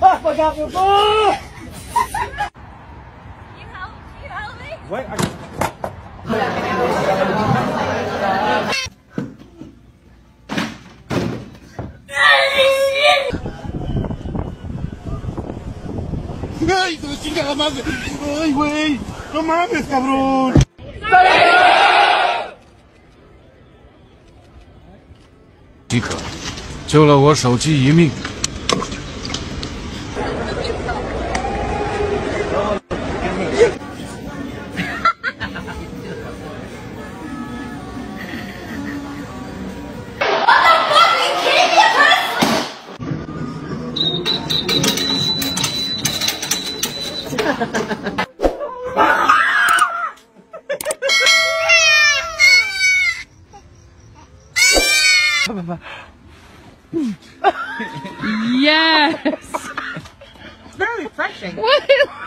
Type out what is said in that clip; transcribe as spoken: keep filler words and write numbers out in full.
Oh my God! Oh! You help? You help me? Wait. I... ¡Ay, hijo de chingada madre! ¡Ay, güey! ¡No mames, cabrón! 即可，救了我手机一命。 Yes! It's very refreshing. What?